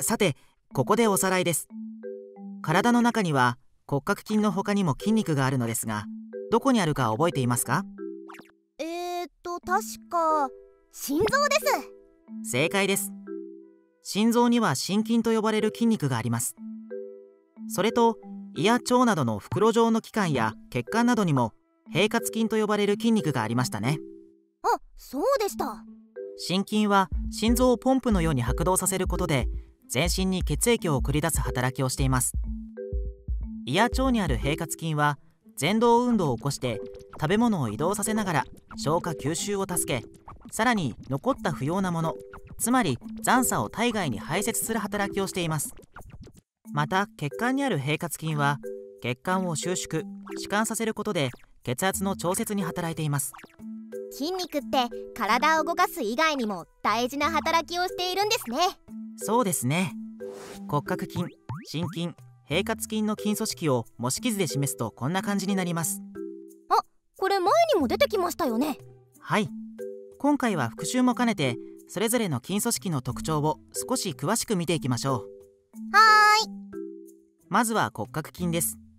さて、ここでおさらいです。体の中には骨格筋の他にも筋肉があるのですが、どこにあるか覚えていますか？ 確か心臓です。 正解です。心臓には心筋と呼ばれる筋肉があります。それと胃や腸などの袋状の器官や血管などにも平滑筋と呼ばれる筋肉がありましたね。 あ、そうでした。 心筋は心臓をポンプのように拍動させることで全身に血液を送り出す働きをしています。胃や腸にある平滑筋は蠕動運動を起こして食べ物を移動させながら消化吸収を助け、さらに残った不要なもの、つまり残渣を体外に排泄する働きをしています。また血管にある平滑筋は血管を収縮・弛緩させることで血圧の調節に働いています。 筋肉って体を動かす以外にも大事な働きをしているんですね。 そうですね。骨格筋、心筋、平滑筋の筋組織を模式図で示すとこんな感じになります。 あ、これ前にも出てきましたよね。 はい。今回は復習も兼ねてそれぞれの筋組織の特徴を少し詳しく見ていきましょう。 はーい。 まずは骨格筋です。